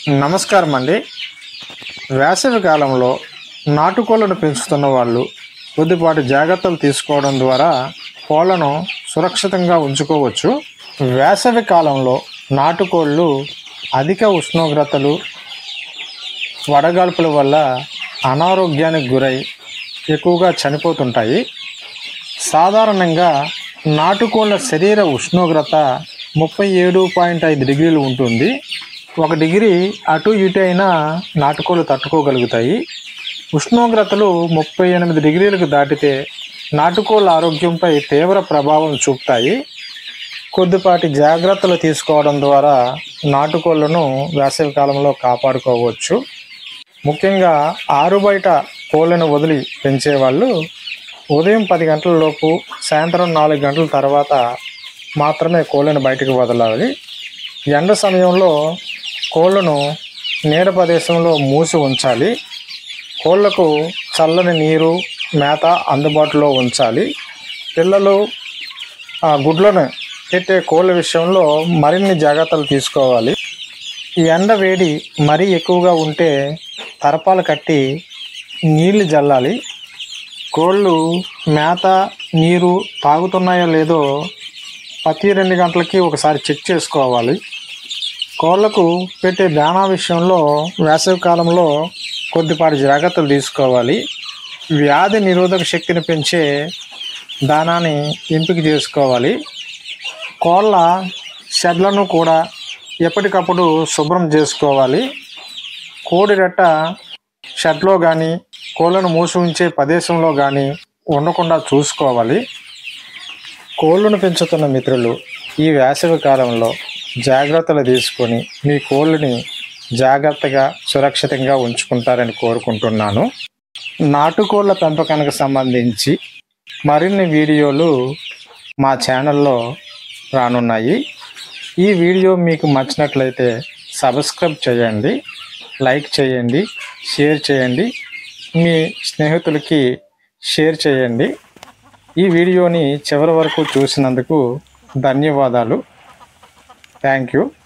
నమస్కారం అండి. వేసవి కాలంలో నాటుకోళ్లను పెంచుతున్న వాళ్ళు కొద్దిపాటి జాగ్రత్తలు తీసుకోవడం ద్వారా కోళ్లను సురక్షితంగా ఉంచుకోవచ్చు. వేసవి కాలంలో నాటుకోళ్లు అధిక ఉష్ణోగ్రతలు, వడగాల్పుల వల్ల అనారోగ్యానికి గురై ఎక్కువగా చనిపోతుంటాయి. సాధారణంగా నాటుకోళ్ల శరీర ఉష్ణోగ్రత 37.5 డిగ్రీలు ఉంటుంది. 1 డిగ్రీ అటు ఇటు అయినా నాటుకోళ్లు తట్టుకోగలుగుతాయి. ఉష్ణోగ్రతలు 38 డిగ్రీలకు దాటితే నాటుకోళ్ల ఆరోగ్యంపై తీవ్ర ప్రభావం చూపుతాయి. కొద్దిపాటి జాగ్రత్తలు తీసుకోవడం ద్వారా నాటుకోళ్లను వేసవి కాలంలో కాపాడుకోవచ్చు. ముఖ్యంగా ఆరుబయట కోళ్లను వదిలి పెంచేవాళ్ళు ఉదయం 10 గంటల లోపు, సాయంత్రం 4 గంటల తర్వాత మాత్రమే కోళ్లను బయటకు వదలాలి. ఎండ సమయంలో కోళ్లను నీడ ప్రదేశంలో మూసి ఉంచాలి. కోళ్లకు చల్లని నీరు, మేత అందుబాటులో ఉంచాలి. పిల్లలు గుడ్లను పెట్టే కోళ్ల విషయంలో మరిన్ని జాగ్రత్తలు తీసుకోవాలి. ఈ ఎండ వేడి మరీ ఎక్కువగా ఉంటే తరపాలు కట్టి నీళ్లు జల్లాలి. కోళ్ళు మేత, నీరు తాగుతున్నాయో లేదో ప్రతి 2 గంటలకి ఒకసారి చెక్ చేసుకోవాలి. కోళ్లకు పెట్టే దాణా విషయంలో వేసవి కాలంలో కొద్దిపాటి జాగ్రత్తలు తీసుకోవాలి. వ్యాధి నిరోధక శక్తిని పెంచే దానాన్ని ఎంపిక చేసుకోవాలి. కోళ్ల షెడ్లను కూడా ఎప్పటికప్పుడు శుభ్రం చేసుకోవాలి. కోడి రెట్ట షెడ్లో కానీ, కోళ్లను మూసి ఉంచే ప్రదేశంలో కానీ ఉండకుండా చూసుకోవాలి. కోళ్లను పెంచుతున్న మిత్రులు ఈ వేసవి కాలంలో జాగ్రత్తలు తీసుకొని మీ కోళ్ళని జాగ్రత్తగా, సురక్షితంగా ఉంచుకుంటారని కోరుకుంటున్నాను. నాటుకోళ్ల పెంపకానికి సంబంధించి మరిన్ని వీడియోలు మా ఛానల్లో రానున్నాయి. ఈ వీడియో మీకు నచ్చినట్లయితే సబ్స్క్రైబ్ చేయండి, లైక్ చేయండి, షేర్ చేయండి, మీ స్నేహితులకి షేర్ చేయండి. ఈ వీడియోని చివరి వరకు చూసినందుకు ధన్యవాదాలు. Thank you.